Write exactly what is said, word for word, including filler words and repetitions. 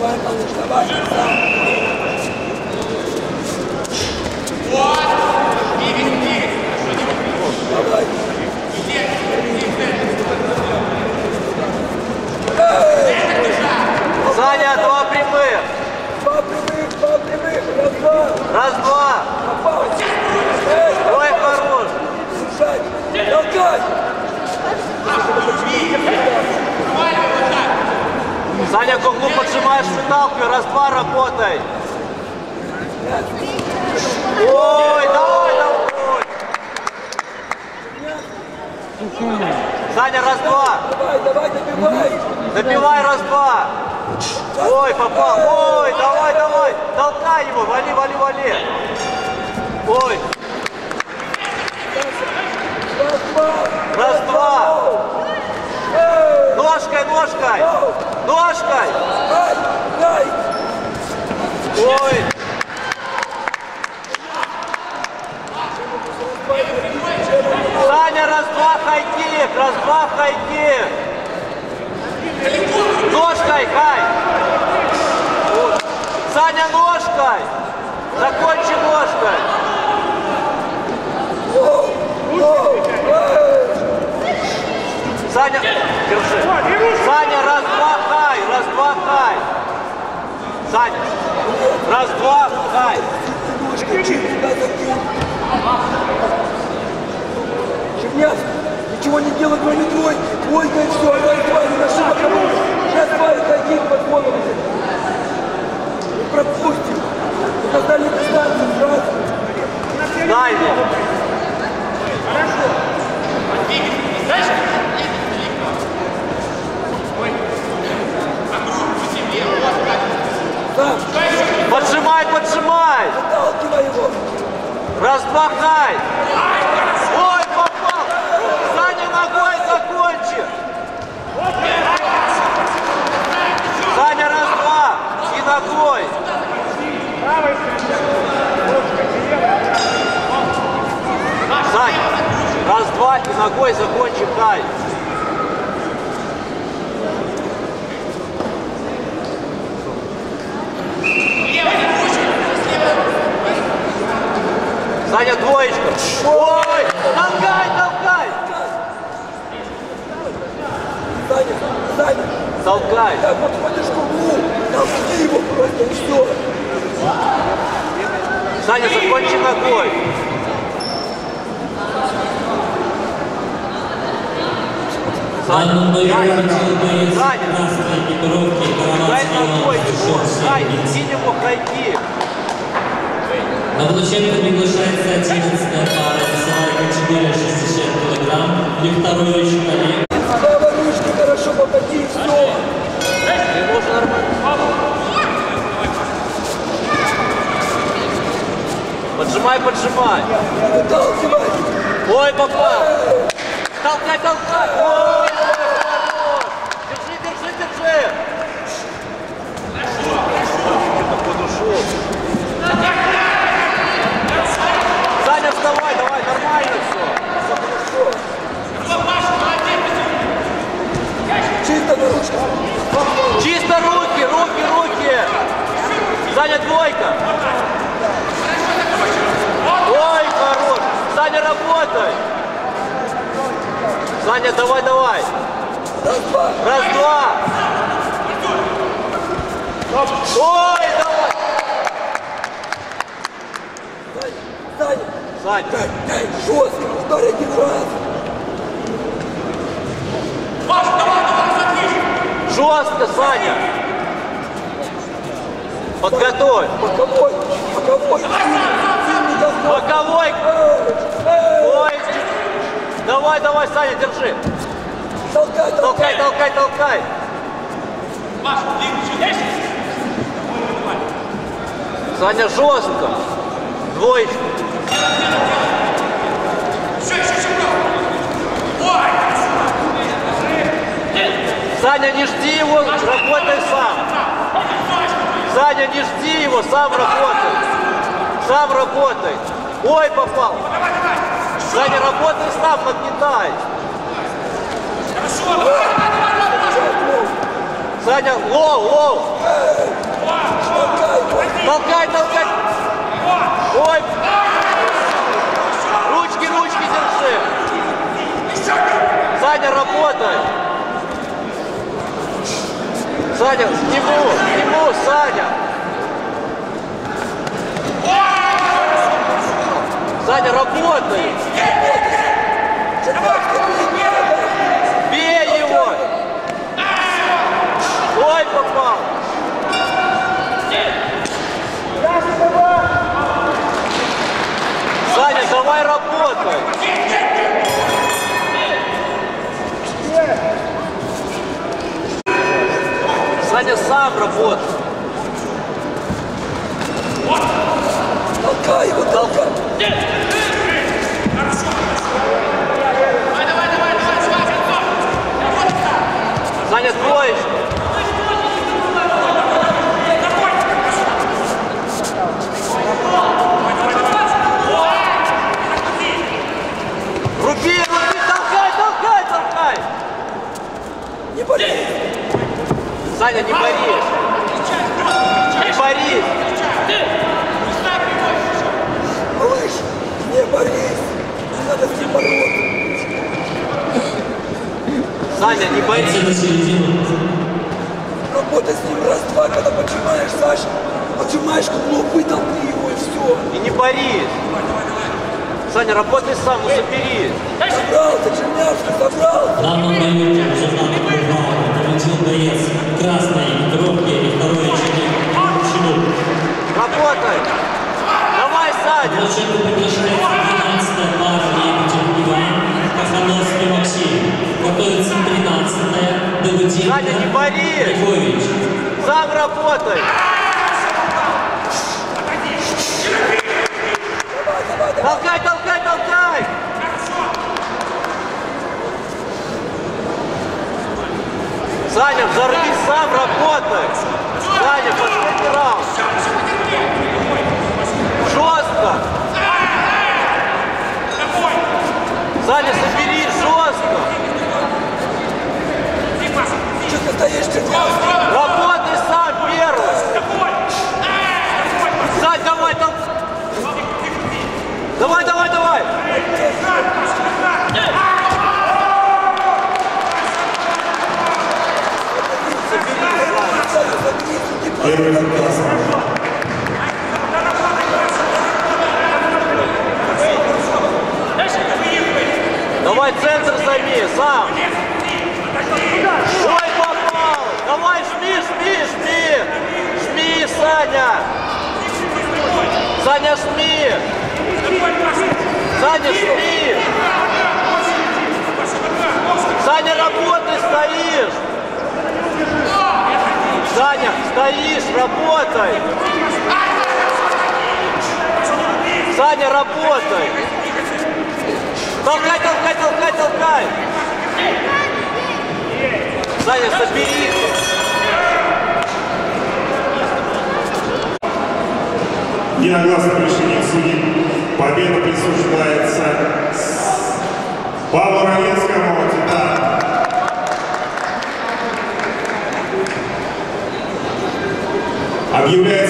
Давай, малыш, давай. Вот! Двигайся, двигайся. Давай. Саня, два прямых. Два прямых, два прямых. Раз, два. Раз, два. Попал. Ой, хорош. Держать. Толкай. Саня, к углу поджимаешь выталкивай. Раз, два, работай. Ой, давай, давай. Саня, раз, два. Давай, давай, добивай. Добивай, раз, два. Ой, попал. Ой, давай, давай. Толкай его. Вали, вали, вали. Ой. Раз, два. Раз, два. Ножкой, ножкой. Ножкой. Дай, дай. Ой. Саня, раз, два, хайкик. Раз, два, хайкик. Ножкой, Кай. Саня, ножкой. Закончи ножкой. Саня, держи. Саня, раз, два, Кай. Раз, два, Кай. Саня. Раз, два, Кай. Чернявский, ничего не делай, кроме двойки. Двойка и все. Раз, два, не ошибок. Раз, два, и хайкик посмотрим. Пропустим. На дальней дистанции сразу. Дай мне. Хорошо. Двигайся. Знаешь, Сам. Поджимай, поджимай. Отталкивай его. Раз, два, Кай. Ой, попал. Саня, ногой закончи. Саня, раз, два. И ногой. Саня, раз, два. И ногой закончи, Кай. Саня, двоечка. Ой, толкай, толкай. Саня, Саня. Толкай. Так вот ходишь к углу. Толкни его просто и все. Саня, закончи ногой. Саня, Саня, дай ногой, Саня, иди него пройти. На Владиченко приглашается одиннадцатая пара весовая четыре шестьдесят килограмм. Лихтарович Олег. Слава ручки, хорошо попади, и все. Ты должен нормально. Поджимай, поджимай. Выталкивай. Ой, попал. Толкай, толкай. Ой, держи, держи, держи. Какой ушел. Саня, вставай, давай, нормально все. Чисто на ручку. Чисто руки, руки, руки. Саня, двойка. Ой, хорош. Саня, работай. Саня, давай, давай. Раз, два. Раз, два. Ой, давай. Саня, Саня. дай, дай, жестко, ударь один раз. Жестко, Саня. Подготовь. Боковой, боковой, сильный доход. Боковой. Ой. Давай, давай, Саня, держи. Толкай, Толкай, толкай, толкай. Саня, жестко. Двоечка. Саня, не жди его, работай сам. Саня, не жди его, сам работай. Сам работай. Ой, попал. Саня, работай сам, нагнетай. Саня, лоу, лоу. Саня, работай! Саня, к нему, к нему, Саня! Саня, работай! Бей его! Ой, попал! Саня, давай работай! Саня сам работает. Толкай его, толкай. Давай, давай, давай, давай, давай, Саня, троечка. Руби, руби, толкай, толкай, толкай. Не болей. Саня, не борись. Не борись. Малыш, не борись. Не надо с ним бороться. Саня, не борись. Отсюда середину. Работай с ним раз-два, когда поджимаешь, Саша. Поджимаешь куклу, вытолкни его и все. И не борись. Саня, работай сам, ну забери. Забрал ты, Чернявский, забрал. В данном моменте уже данный раунд победил боец красной ветровки и второй ученик Чулюк. Работай. Давай, Саня. Зачем приглашается двенадцатая пара Лебедев Иван, Кахановский Максим. Готовится тринадцатая Давыденко Саня, не борись. Григорьевич. Сам работай. Толкай, толкай, толкай. Саня, взорви сам, работай. Саня, последний раунд. Жестко. Саня, собери, жестко. Что ты стоишь, Чернявский? Работай сам первый. Сань, давай, там. Давай, давай, давай. Первый заказ. Давай центр займи, сам. Ой, попал. Давай, жми, жми, жми. Жми, Саня. Саня, жми. Саня, жми. Саня, работай, стоишь. Саня, стоишь, работай. Саня, работай. Толкай, толкай, толкай, толкай. Саня, соберись. Единогласное решение судей. Победа присуждается Павлу Равенскому. Титан. Объявляю